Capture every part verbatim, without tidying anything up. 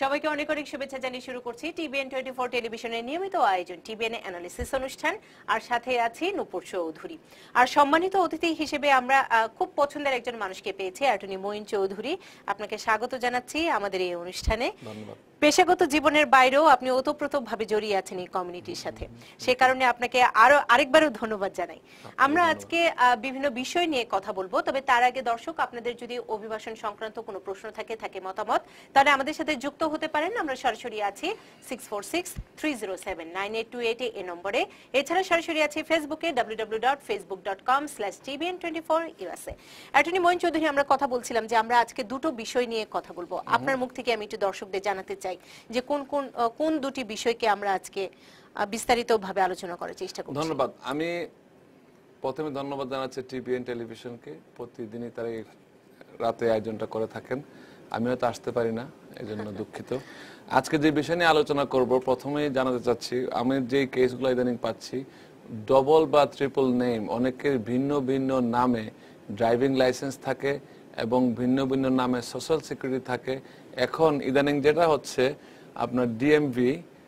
সবাইকে অনেক অনেক শুভেচ্ছা জানিয়ে শুরু করছি টিবিএন টোয়েন্টি ফোর টেলিভিশনের নিয়মিত আয়োজন টিবিএন অ্যানালিসিস অনুষ্ঠান। আর সাথে আছি নূপুর চৌধুরী। আর সম্মানিত অতিথি হিসেবে আমরা খুব পছন্দের একজন মানুষকে পেয়েছি, অ্যাটর্নি মঈন চৌধুরী। আপনাকে স্বাগত জানাচ্ছি আমাদের এই অনুষ্ঠানে। ধন্যবাদ। পেশাগত জীবনের বাইরেও আপনি ওতপ্রোতভাবে জড়িয়ে আছেন এই কমিউনিটির সাথে, সে কারণে আপনাকে আরো আরেকবারও ধন্যবাদ জানাই। আমরা আজকে বিভিন্ন বিষয় নিয়ে কথা বলবো, তবে তার আগে দর্শক আপনাদের যদি অভিবাসন সংক্রান্ত কোনো প্রশ্ন থাকে থাকে মতামত, তাহলে আমাদের সাথে যুক্ত হতে পারেন। আমরা সরাসরি আছি six four six three zero seven nine eight two eight এ নম্বরে। এছাড়া সরাসরি আছি ফেসবুকে W W W dot Facebook dot com slash TBN twenty four USA. Attorney Moin Chowdhury, আমরা কথা বলছিলাম যে আমরা আজকে দুটো বিষয় নিয়ে কথা বলবো। আপনার মুখ থেকে আমি একটু দর্শকদের জানাতে চাই যে কোন কোন কোন দুটি বিষয়কে আমরা আজকে বিস্তারিতভাবে আলোচনা করার চেষ্টা করব। ধন্যবাদ। আমি প্রথমে ধন্যবাদ জানাচ্ছি টিবিএন টেলিভিশনকে, প্রতিদিনই তারা এই রাতে আয়োজনটা করে থাকেন। আমি হয়তো আসতে পারি না, এই জন্য দুঃখিত। আজকে যে বিষয় নিয়ে আলোচনা করব, প্রথমেই জানাতে চাচ্ছি আমি যে কেসগুলো ইদানিং পাচ্ছি ডবল বা ট্রিপল নেম, অনেকের ভিন্ন ভিন্ন নামে ড্রাইভিং লাইসেন্স থাকে এবং ভিন্ন ভিন্ন নামে সোশ্যাল সিকিউরিটি থাকে। এখন ইদানিং যেটা হচ্ছে আপনার ডিএমভি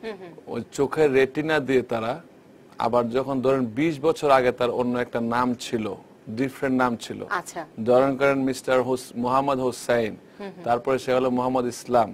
ওই চোখের রেটিনা দিয়ে তারা আবার যখন ধরেন বিশ বছর আগে তার অন্য একটা নাম ছিল, ডিফারেন্ট নাম ছিল, ধরেন করেন মিস্টার মোহাম্মদ হোসাইন, তারপরে সে হলো মোহাম্মদ ইসলাম।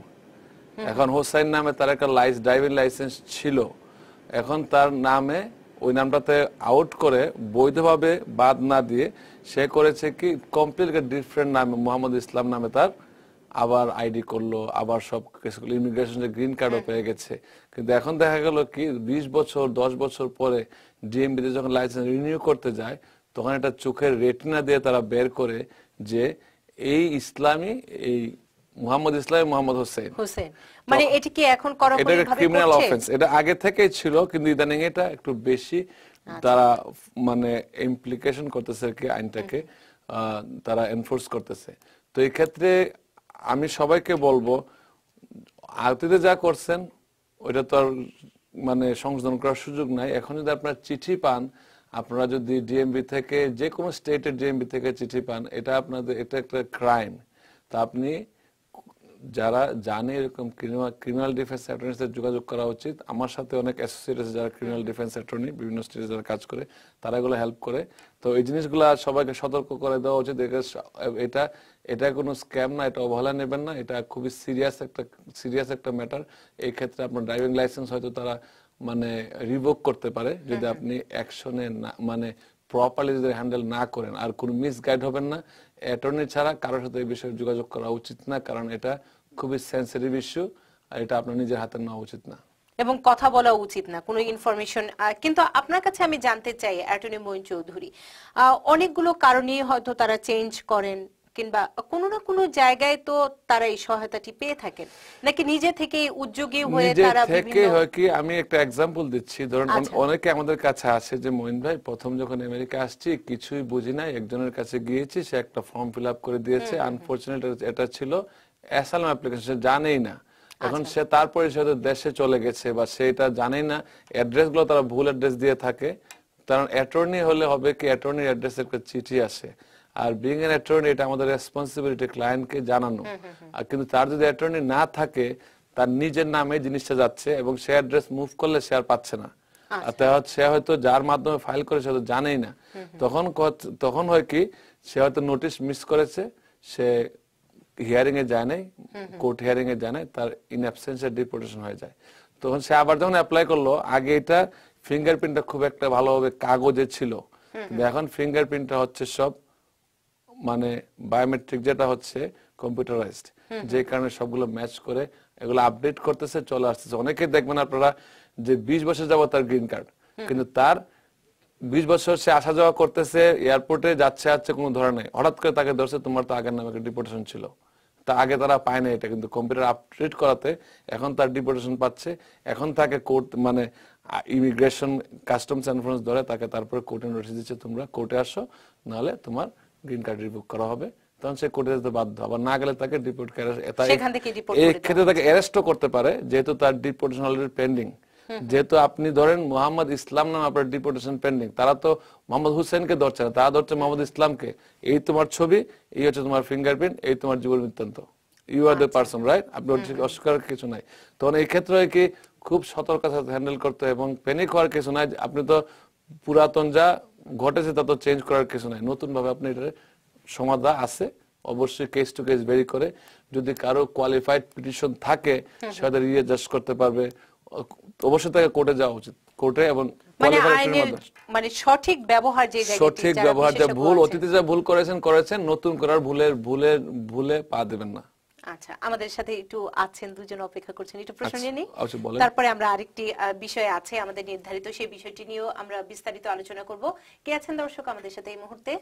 এখন হোসাইন নামে তার একটা ড্রাইভিং লাইসেন্স ছিল, এখন তার নামে ওই নামটাতে আউট করে বৈধভাবে বাদ না দিয়ে সে করেছে কি কমপ্লিট ডিফারেন্ট নামে মোহাম্মদ ইসলাম নামে তার আবার আইডি করলো, আবার সব কিছুগুলো ইমিগ্রেশন গ্রিন কার্ডও পেয়ে গেছে। কিন্তু এখন দেখা গেল কি বিশ বছর দশ বছর পরে ডিএমবিতে যখন লাইসেন্স রিনিউ করতে যায় তখন এটা চোখের রেটিনা দিয়ে তারা বের করে যে এই ইসলামী এই মোহাম্মদ ইসলাম মোহাম্মদ হোসেন হোসেন মানে এটা কি এখন এটা ক্রিমিনাল অফেন্স। এটা আগে থেকেই ছিল, কিন্তু ইদানিং এটা একটু বেশি তারা মানে ইমপ্লিকেশন করতেছে কি আইনটাকে তারা এনফোর্স করতেছে। তো এই ক্ষেত্রে আমি সবাইকে বলবো আরতিতে যা করছেন ওইটা তো আর মানে সংশোধন করার সুযোগ নাই। এখন যদি আপনারা চিঠি পান, আপনারা যদি ডিএমবি থেকে যে কোনো স্টেটের ডিএমবি থেকে চিঠি পান, এটা আপনাদের এটা একটা ক্রাইম। তা আপনি যারা জানে এরকম ক্রিমিনাল ডিফেন্স অ্যাটর্নির সাথে যোগাযোগ করা উচিত। আমার সাথে অনেক অ্যাসোসিয়েট আছে যারা ক্রিমিনাল ডিফেন্স অ্যাটর্নি বিভিন্ন স্টেটে যারা কাজ করে, তারা এগুলো হেল্প করে। তো এই জিনিসগুলো সবাইকে সতর্ক করে দেওয়া উচিত। এটা এটা কোনো স্ক্যাম না, এটা অবহেলা নেবেন না, এটা খুবই সিরিয়াস একটা সিরিয়াস একটা ম্যাটার। এই ক্ষেত্রে আপনার ড্রাইভিং লাইসেন্স হয়তো তারা মানে রিভোক করতে পারে যদি আপনি অ্যাকশনে না মানে প্রপারলি যদি হ্যান্ডেল না করেন। আর কোনো মিসগাইড হবেন না, অ্যাটর্নি ছাড়া কারোর সাথে এই বিষয়ে যোগাযোগ করা উচিত না, কারণ এটা খুবই সেন্সিটিভ ইস্যু আর এটা আপনার নিজের হাতে নেওয়া উচিত না এবং কথা বলা উচিত না কোনো ইনফরমেশন। কিন্তু আপনার কাছে আমি জানতে চাই অ্যাটর্নি মঈন চৌধুরী, অনেকগুলো কারণে হয়তো তারা চেঞ্জ করেন কিংবা কোনো না কোনো জায়গায় তো তারা এই সহায়তাটি পেয়ে থাকেন, নাকি নিজে থেকে উদ্যোগী হয়ে তারা থেকে হয় কি? আমি একটা এক্সাম্পল দিচ্ছি। ধরুন অনেকে আমাদের কাছে আসে যে মঈন ভাই প্রথম যখন আমেরিকা আসছি কিছুই বুঝি না, একজনের কাছে গিয়েছি, সে একটা ফর্ম ফিল আপ করে দিয়েছে, আনফরচুনেট এটা ছিল অ্যাসাইলাম অ্যাপ্লিকেশন, সে জানেই না। এখন সে তারপরে সে দেশে চলে গেছে বা সেটা জানেই না, অ্যাড্রেস গুলো তারা ভুল অ্যাড্রেস দিয়ে থাকে। কারণ অ্যাটর্নি হলে হবে কি অ্যাটর্নির অ্যাড্রেসের একটা চিঠি আসে, আর বিং এন অ্যাটর্নি এটা আমাদের রেসপন্সিবিলিটি ক্লায়েন্টকে জানানো। আর কিন্তু তার যদি অ্যাটর্নি না থাকে, তার নিজের নামে জিনিসটা যাচ্ছে এবং সে অ্যাড্রেস মুভ করলে সে আর পাচ্ছে না। আর সে হয়তো যার মাধ্যমে ফাইল করে সে হয়তো জানেই না। তখন তখন হয় কি সে হয়তো নোটিশ মিস করেছে, সে হিয়ারিং এ যায় নাই, কোর্ট হিয়ারিং এ যায় নাই, তার ইন অ্যাবসেন্সে ডিপোর্টেশন হয়ে যায়। তখন সে আবার যখন অ্যাপ্লাই করলো, আগে এটা ফিঙ্গারপ্রিন্টটা খুব একটা ভালোভাবে কাগজে ছিল, কিন্তু এখন ফিঙ্গারপ্রিন্টটা হচ্ছে সব মানে বায়োমেট্রিক, যেটা হচ্ছে কম্পিউটারাইজড, যে কারণে সবগুলো ম্যাচ করে এগুলো আপডেট করতেছে, চলে আসতেছে। অনেকে দেখবেন আপনারা যে বিশ বছর যাবো তার গ্রিন কার্ড, কিন্তু তার বিশ বছর সে আসা যাওয়া করতেছে, এয়ারপোর্টে যাচ্ছে আসছে কোনো ধরে নাই, হঠাৎ করে তাকে ধরছে তোমার তো আগের নামে একটা ডিপোর্টেশন ছিল। তা আগে তারা পায় না এটা, কিন্তু কম্পিউটার আপডেট করাতে এখন তার ডিপোর্টেশন পাচ্ছে। এখন তাকে কোর্ট মানে ইমিগ্রেশন কাস্টমস এনফোর্সমেন্ট ধরে তাকে তারপরে কোর্টে নোটিশ দিচ্ছে তোমরা কোর্টে আসো, নাহলে তোমার গ্রিন কার্ড রিভোক করা হবে। তখন সে কোর্টে যেতে বাধ্য, আবার না গেলে তাকে ডিপোর্ট এই ক্ষেত্রে তাকে অ্যারেস্টও করতে পারে, যেহেতু তার ডিপোর্টেশন অলরেডি পেন্ডিং। যেহেতু আপনি ধরেন মোহাম্মদ ইসলাম নাম আপনার ডিপোর্টেশন পেন্ডিং, তারা তো মোহাম্মদ হুসেনকে ধরছে না, তারা ধরছে মোহাম্মদ ইসলামকে। এই তোমার ছবি, এই হচ্ছে তোমার ফিঙ্গারপ্রিন্ট, এই তোমার জীবন বৃত্তান্ত, you are the person, right? আপনি অস্বীকার কিছু নাই। তখন এই ক্ষেত্রে কি খুব সতর্কতার সাথে হ্যান্ডেল করতে হয় এবং প্যানিক হওয়ার কিছু নাই। আপনি তো পুরাতন যা ঘটেছে তা তো চেঞ্জ করার কিছু নাই, নতুন ভাবে আপনি এটার সমাধান আছে। অবশ্যই কেস টু কেস ভেরি করে, যদি কারো কোয়ালিফাইড পিটিশন থাকে সেটা রিঅ্যাডজাস্ট করতে পারবে। অবশ্যই তাকে কোর্টে যাওয়া উচিত, কোর্টে এবং মানে আইনের মানে সঠিক ব্যবহার, যে জায়গায় সঠিক ব্যবহার, যা ভুল অতীতে যা ভুল করেছেন করেছেন, নতুন করার ভুলের ভুলের ভুলে পা দেবেন না। আচ্ছা, আমাদের সাথে একটু আছেন, দুজন অপেক্ষা করছেন, একটু প্রশ্ন নিয়ে নিই, আচ্ছা বলেন। তারপরে আমরা আরেকটি বিষয় আছে আমাদের নির্ধারিত, সেই বিষয়টি নিয়েও আমরা বিস্তারিত আলোচনা করব। কে আছেন দর্শক আমাদের সাথে এই মুহূর্তে?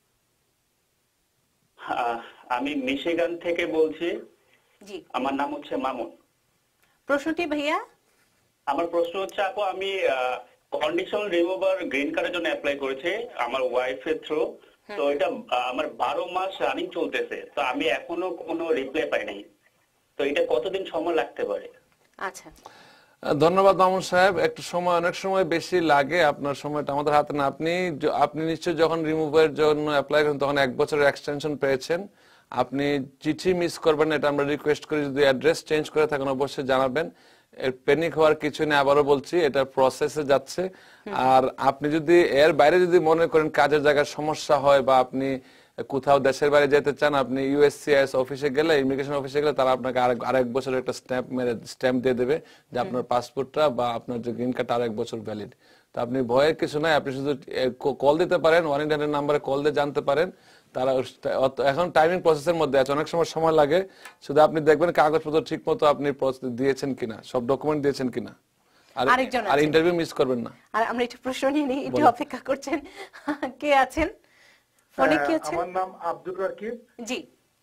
আমি মিশিগান থেকে বলছি। জি, আমার নাম হচ্ছে মামুন। প্রশ্নটি ভাইয়া? আমার প্রশ্ন হচ্ছে আপু, আমি কন্ডিশন রিমুভার গ্রিন কার্ডের জন্য অ্যাপ্লাই করেছি আমার ওয়াইফের থ্রু। তো এটা আমার বারো মাস রানিং চলতেছে, তো আমি এখনো কোনো রিপ্লাই পাই নাই। তো এটা কতদিন সময় লাগতে পারে? আচ্ছা, ধন্যবাদ মামুন সাহেব। একটু সময়, অনেক সময় বেশি লাগে, আপনার সময়টা আমাদের হাতে না। আপনি আপনি নিশ্চয়ই যখন রিমুভের জন্য অ্যাপ্লাই করেন তখন এক বছরের এক্সটেনশন পেয়েছেন। আপনি চিঠি মিস করবেন, এটা আমরা রিকোয়েস্ট করি। যদি অ্যাড্রেস চেঞ্জ করে থাকেন অবশ্যই জানাবেন। এর প্যানিক হওয়ার কিছু নেই, আবারও বলছি এটা প্রসেসে যাচ্ছে। আর আপনি যদি এর বাইরে যদি মনে করেন কাজের জায়গায় সমস্যা হয় বা আপনি কোথাও দেশের বাইরে যেতে চান, আপনি ইউএসসিআইএস অফিসে গেলে, ইমিগ্রেশন অফিসে গেলে তারা আপনাকে আরেক আরেক বছরের একটা স্ট্যাম্প মেরে স্ট্যাম্প দিয়ে দেবে যে আপনার পাসপোর্টটা বা আপনার যে গ্রিন কার্ড আরেক বছর ভ্যালিড। তো আপনি ভয়ের কিছু নাই, আপনি শুধু কল দিতে পারেন, ওয়ান এইট হান্ড্রেড নাম্বারে কল দিয়ে জানতে পারেন। তারা এখন টাইমিং প্রসেসের মধ্যে আছে, অনেক সময় সময় লাগে। শুধু আপনি দেখবেন কাগজপত্র ঠিক মতো আপনি দিয়েছেন কিনা, সব ডকুমেন্ট দিয়েছেন কিনা, আর আর ইন্টারভিউ মিস করবেন না। আর আমরা একটু প্রশ্ন নিয়ে নিই, একটু অপেক্ষা করছেন। কে আছেন ফোনে? কে আছেন? আমার নাম আব্দুর রাকিব। জি,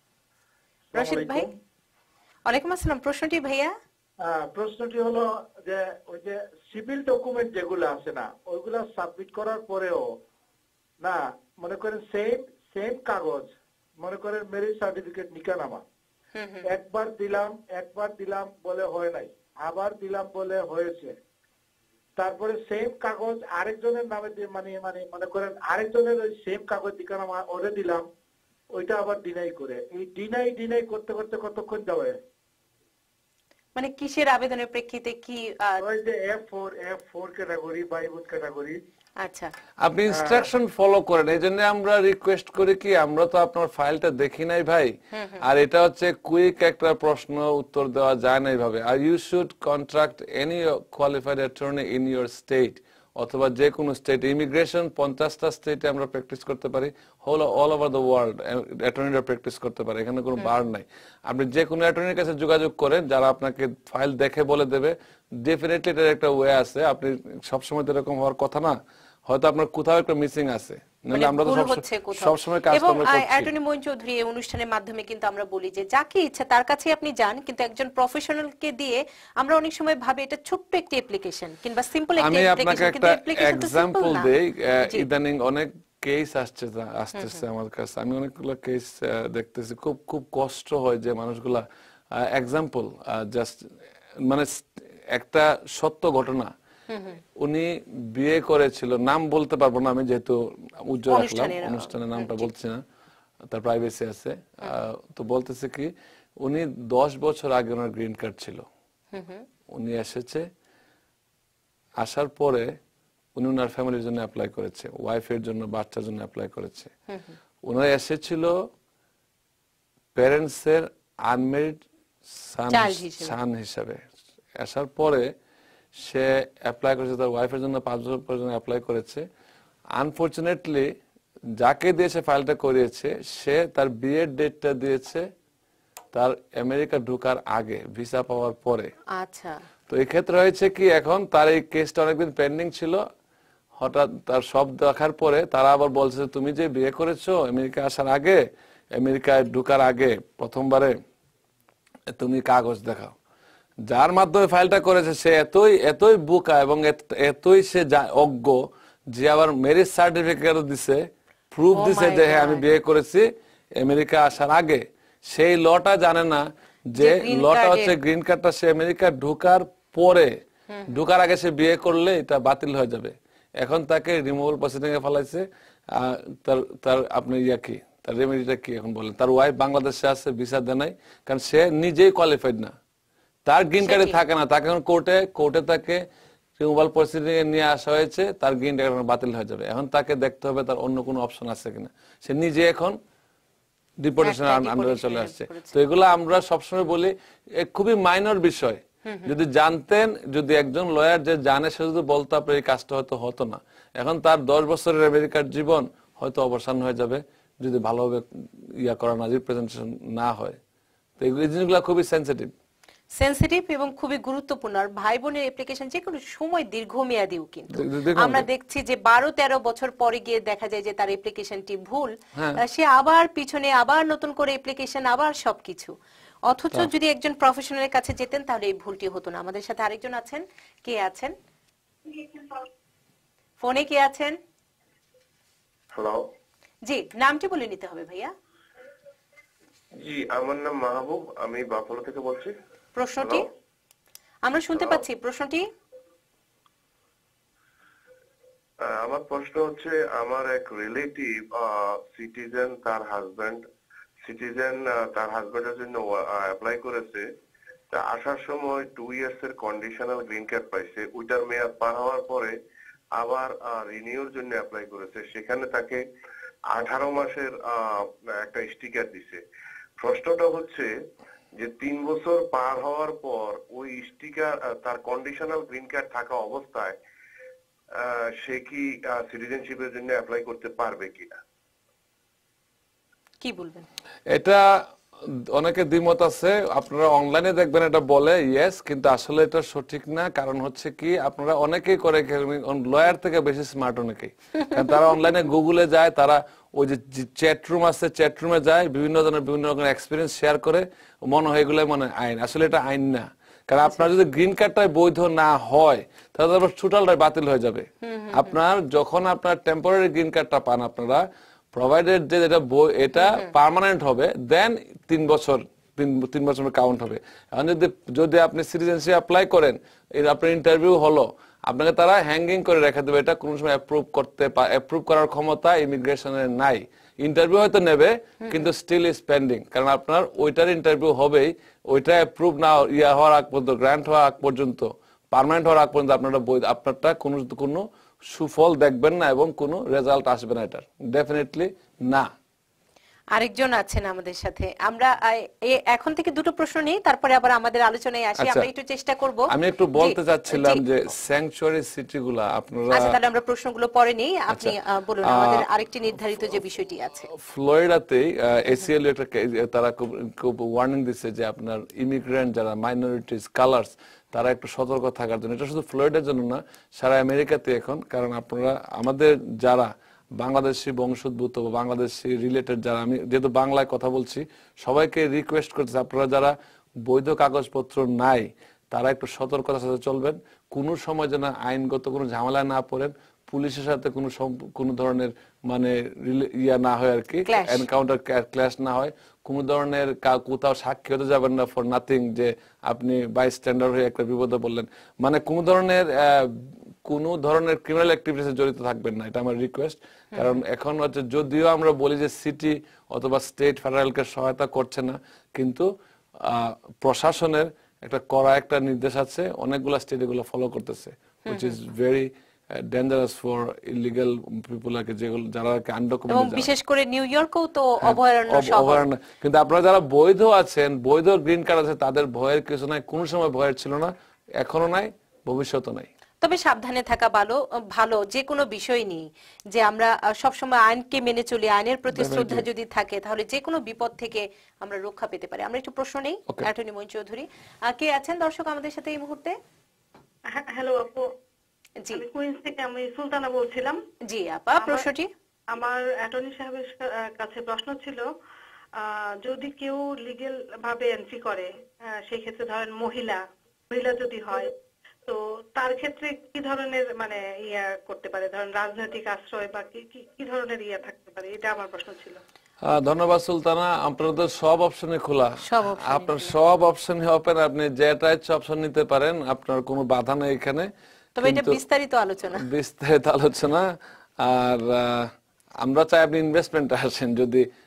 রশিদ ভাই। ওয়ালাইকুম আসসালাম। প্রশ্নটি ভাইয়া? প্রশ্নটি হলো যে ওই যে সিভিল ডকুমেন্ট যেগুলো আছে না, ওইগুলা সাবমিট করার পরেও না, মনে করেন সেম সেম কাগজ, মনে করেন ম্যারেজ সার্টিফিকেট, নিকানামা, একবার দিলাম একবার দিলাম বলে হয় নাই, আবার দিলাম বলে হয়েছে, তারপরে সেম কাগজ আরেকজনের নামে মানে মানে মনে করেন আরেকজনের ওই সেম কাগজ নিকানামা ওরে দিলাম, ওইটা আবার ডিনাই করে। এই ডিনাই ডিনাই করতে করতে কতক্ষণ যাবে? মানে কিসের আবেদনের প্রেক্ষিতে? কি ওই যে F four F four category বা ইউথ ক্যাটাগরি। আচ্ছা, আপনি ইনস্ট্রাকশন ফলো করেন। এই জন্য আমরা রিকোয়েস্ট করি কি, আমরা তো আপনার ফাইলটা দেখি নাই ভাই, আর এটা হচ্ছে কুইক একটা প্রশ্ন, উত্তর দেওয়া যায় না এইভাবে। আর you should contract any qualified attorney in your state, অথবা যে কোনো স্টেট। ইমিগ্রেশন পঞ্চাশটা স্টেটে আমরা প্র্যাকটিস করতে পারি, whole all over the world অ্যাটর্নিরা প্র্যাকটিস করতে পারে, এখানে কোনো বার নাই। আপনি যে কোনো অ্যাটর্নির কাছে যোগাযোগ করেন, যারা আপনাকে ফাইল দেখে বলে দেবে। ডেফিনেটলি এটার একটা ওয়ে আছে, আপনি সবসময় তো এরকম হওয়ার কথা না, হয়তো আপনার কোথাও একটা মিসিং আছে। আমরা তো সবসময় কাজ এবং অ্যাটর্নি মঈন চৌধুরী এই অনুষ্ঠানের মাধ্যমে কিন্তু আমরা বলি যে যাকে ইচ্ছা তার কাছে আপনি যান, কিন্তু একজন প্রফেশনালকে দিয়ে আমরা অনেক সময় ভাবে এটা ছোট্ট একটি অ্যাপ্লিকেশন কিংবা সিম্পল একটি অ্যাপ্লিকেশন, কিন্তু অ্যাপ্লিকেশন তো সিম্পল না। দেই, ইদানিং অনেক কেস আসছে আসতেছে আমার কাছে, আমি অনেকগুলো কেস দেখতেছি, খুব খুব কষ্ট হয় যে মানুষগুলা। এক্সাম্পল জাস্ট মানে একটা সত্য ঘটনা, উনি বিয়ে করেছিল, নাম বলতে পারবো না আমি যেহেতু উজ্জ্বল রাখলাম, অনুষ্ঠানের নামটা বলছি না, তার প্রাইভেসি আছে। তো বলতেছে কি, উনি দশ বছর আগে ওনার গ্রিন কার্ড ছিল, উনি এসেছে, আসার পরে উনি ওনার ফ্যামিলির জন্য অ্যাপ্লাই করেছে, ওয়াইফের জন্য, বাচ্চার জন্য অ্যাপ্লাই করেছে। ওনারা এসেছিল প্যারেন্টস এর আনমেরিড সান হিসাবে। আসার পরে সে অ্যাপ্লাই করেছে তার ওয়াইফের জন্য, পাঁচ বছর পর্যন্ত অ্যাপ্লাই করেছে। আনফরচুনেটলি যাকে দিয়ে সে ফাইলটা করিয়েছে, সে তার বিয়ের ডেটটা দিয়েছে তার আমেরিকা ঢোকার আগে, ভিসা পাওয়ার পরে। আচ্ছা, তো এই ক্ষেত্রে হয়েছে কি, এখন তার এই কেসটা অনেকদিন পেন্ডিং ছিল, হঠাৎ তার সব দেখার পরে তারা আবার বলছে তুমি যে বিয়ে করেছো আমেরিকা আসার আগে, আমেরিকায় ঢোকার আগে প্রথমবারে, তুমি কাগজ দেখাও। যার মাধ্যমে ফাইলটা করেছে সে এতই এতই বোকা এবং এতই সে অজ্ঞ যে আবার ম্যারেজ সার্টিফিকেট দিছে, প্রুফ দিছে যে হ্যাঁ আমি বিয়ে করেছি আমেরিকা আসার আগে। সেই লটা জানে না যে লটা হচ্ছে গ্রিন কার্ডটা সে আমেরিকা ঢোকার পরে, ঢোকার আগে সে বিয়ে করলে এটা বাতিল হয়ে যাবে। এখন তাকে রিমুভাল প্রসিডিং এ ফেলাইছে, তার তার আপনি ইয়া কি তার রেমেডিটা কি এখন বলেন? তার ওয়াইফ বাংলাদেশে আছে, ভিসা দেয় নাই, কারণ সে নিজেই কোয়ালিফাইড না, তার গ্রিন কার্ডে থাকে না, তাকে এখন কোর্টে কোর্টে তাকে রিমুভাল প্রসিডিং এ নিয়ে আসা হয়েছে, তার গ্রিন কার্ড বাতিল হয়ে যাবে। এখন তাকে দেখতে হবে তার অন্য কোনো অপশন আছে কিনা। সে নিজে এখন ডিপোর্টেশন আন্ডারে চলে আসছে। তো এগুলো আমরা সবসময় বলি খুবই মাইনর বিষয়, যদি জানতেন, যদি একজন লয়ার যে জানে সে যদি বলতো আপনার এই কাজটা হয়তো হতো না। এখন তার দশ বছরের আমেরিকার জীবন হয়তো অবসান হয়ে যাবে যদি ভালোভাবে ইয়া করা না, রিপ্রেজেন্টেশন না হয়। তো এই জিনিসগুলো খুবই সেন্সিটিভ সেন্সিটিভ এবং খুবই গুরুত্বপূর্ণ। আর ভাই বোনের অ্যাপ্লিকেশন যে কোনো সময় দীর্ঘমেয়াদীও কিন্তু আমরা দেখছি যে বারো তেরো বছর পরে গিয়ে দেখা যায় যে তার অ্যাপ্লিকেশনটি ভুল, সে আবার পিছনে আবার নতুন করে অ্যাপ্লিকেশন, আবার সবকিছু। অথচ যদি একজন প্রফেশনালের কাছে যেতেন তাহলে এই ভুলটি হতো না। আমাদের সাথে আরেকজন আছেন, কে আছেন ফোনে? কে আছেন? হ্যালো, জি, নামটি বলে নিতে হবে ভাইয়া। জি আমার নাম মাহবুব, আমি বাফলো থেকে বলছি। প্রশ্নটি আমরা শুনতে পাচ্ছি, প্রশ্নটি আমার প্রশ্ন হচ্ছে, আমার এক রিলেটিভ সিটিজেন, তার হাজবেন্ড সিটিজেন, তার হাজবেন্ডের জন্য অ্যাপ্লাই করেছে। তা আসার সময় টু ইয়ার্স এর কন্ডিশনাল গ্রিন কার্ড পাইছে, ওইটার মেয়াদ পার হওয়ার পরে আবার রিনিউর জন্য অ্যাপ্লাই করেছে, সেখানে তাকে আঠারো মাসের একটা স্টিকার দিছে। প্রশ্নটা হচ্ছে যে তিন বছর পার হওয়ার পর ওই স্টিকার তার কন্ডিশনাল গ্রিন কার্ড থাকা অবস্থায় সে কি সিটিজেনশিপের জন্য অ্যাপ্লাই করতে পারবে কিনা, কি বলবেন? এটা অনেকে দ্বিমত আছে। আপনারা অনলাইনে দেখবেন এটা বলে ইয়েস, কিন্তু আসলে এটা সঠিক না। কারণ হচ্ছে কি, আপনারা অনেকেই করে, লয়ার থেকে বেশি স্মার্ট অনেকেই, কারণ তারা অনলাইনে গুগলে যায়, তারা ওই যে চ্যাট রুম আছে, চ্যাট রুমে যায়, বিভিন্ন ধরনের বিভিন্ন রকমের এক্সপিরিয়েন্স শেয়ার করে, মনে হয় এগুলো মনে হয় আইন। আসলে এটা আইন না। কারণ আপনার যদি গ্রিন কার্ডটাই বৈধ না হয় তাহলে আবার টোটালটাই বাতিল হয়ে যাবে। আপনার যখন আপনার টেম্পোরারি গ্রিন কার্ডটা পান, আপনারা প্রোভাইডেড যে এটা এটা পার্মানেন্ট হবে, দেন তিন বছর তিন বছর কাউন্ট হবে। এখন যদি যদি আপনি সিটিজেনশিপ অ্যাপ্লাই করেন, আপনার ইন্টারভিউ হলো, আপনাকে তারা হ্যাঙ্গিং করে রেখে দেবে। এটা কোনো সময় অ্যাপ্রুভ করতে অ্যাপ্রুভ করার ক্ষমতা ইমিগ্রেশনের নাই। ইন্টারভিউ হয়তো নেবে, কিন্তু স্টিল ইজ পেন্ডিং, কারণ আপনার ওইটার ইন্টারভিউ হবেই, ওইটা অ্যাপ্রুভ না ইয়া হওয়ার আগ পর্যন্ত, গ্র্যান্ট হওয়ার আগ পর্যন্ত, পার্মানেন্ট হওয়ার আগ পর্যন্ত আপনারা আপনারটা কোনো কোনো সুফল দেখবেন না এবং কোনো রেজাল্ট আসবে না, এটার ডেফিনেটলি না। আরেকজন আছেন আমাদের সাথে, আমরা এখন থেকে দুটো প্রশ্ন নেই, তারপরে আবার আমাদের আলোচনায় আসি। আমরা একটু চেষ্টা করব। আমি একটু বলতে চাচ্ছিলাম যে স্যাংচুয়ারি সিটিগুলা আপনারা, আচ্ছা তাহলে আমরা প্রশ্নগুলো পরে নেই, আপনি বলুন আমাদের আরেকটি নির্ধারিত যে বিষয়টি আছে। ফ্লোরিডাতে এসিএল একটা তারা খুব ওয়ার্নিং দিচ্ছে যে আপনার ইমিগ্রেন্ট যারা মাইনরিটিস, কালার্স, তারা একটু সতর্ক থাকার জন্য। এটা শুধু ফ্লোরিডার জন্য না, সারা আমেরিকাতে এখন। কারণ আপনারা আমাদের যারা বাংলাদেশি বংশোদ্ভূত বা বাংলাদেশি রিলেটেড যারা, আমি যেহেতু বাংলায় কথা বলছি, সবাইকে রিকোয়েস্ট করতেছি আপনারা যারা বৈধ কাগজপত্র নাই তারা একটু সতর্কতার সাথে চলবেন। কোনো সময় যেন আইনগত কোনো ঝামেলা না পড়েন, পুলিশের সাথে কোনো কোনো ধরনের মানে ইয়া না হয় আর কি, এনকাউন্টার ক্ল্যাশ না হয়, কোনো ধরনের কোথাও সাক্ষী হতে যাবেন না ফর নাথিং, যে আপনি বাইস্ট্যান্ডার হয়ে একটা বিপদে বললেন, মানে কোনো ধরনের কোন ধরনের ক্রিমিনাল অ্যাক্টিভিটিসে জড়িত থাকবেন না, এটা আমার রিকোয়েস্ট। কারণ এখন হচ্ছে যদিও আমরা বলি যে সিটি অথবা স্টেট ফেডারেলকে সহায়তা করছে না, কিন্তু প্রশাসনের একটা কড়া একটা নির্দেশ আছে, অনেকগুলো স্টেট এগুলো ফলো করতেছে, which is very dangerous for illegal people, আর কি যেগুলো যারা আনডকুমেন্টেড, বিশেষ করে নিউ ইয়র্কও তো অভয়ারণ্য শহর। কিন্তু আপনারা যারা বৈধ আছেন, বৈধ গ্রিন কার্ড আছে, তাদের ভয়ের কিছু নাই, কোন সময় ভয়ের ছিল না, এখনো নাই, ভবিষ্যতে নাই। তবে সাবধানে থাকা ভালো ভালো যে কোনো বিষয় নিয়ে, যে আমরা সবসময় আইনকে মেনে চলি, আইনের প্রতি শ্রদ্ধা যদি থাকে তাহলে যে কোনো বিপদ থেকে আমরা রক্ষা পেতে পারি। আমরা একটু প্রশ্ন নেই, অ্যাটর্নি মঈন চৌধুরী কে আছেন দর্শক আমাদের সাথে এই মুহূর্তে? হ্যালো আপু, জি আমি কুইন্স থেকে আমি সুলতানা বলছিলাম। জি আপা, প্রশ্নটি? আমার অ্যাটর্নি সাহেবের কাছে প্রশ্ন ছিল, যদি কেউ লিগ্যাল ভাবে এন্ট্রি করে, সেই ক্ষেত্রে ধরেন মহিলা মহিলা যদি হয়, তো তার ক্ষেত্রে কি ধরনের মানে ইয়া করতে পারে, ধরেন রাজনৈতিক আশ্রয় বা কি কি ধরনের ইয়া থাকতে পারে, এটা আমার প্রশ্ন ছিল। ধন্যবাদ সুলতানা, আপনাদের সব অপশনে খোলা, আপনার সব অপশনে ওপেন, আপনি যেটা ইচ্ছা অপশন নিতে পারেন, আপনার কোনো বাধা নেই এখানে। তবে এটা বিস্তারিত আলোচনা, বিস্তারিত আলোচনা। আর আমরা চাই আপনি ইনভেস্টমেন্টে আসেন, যদি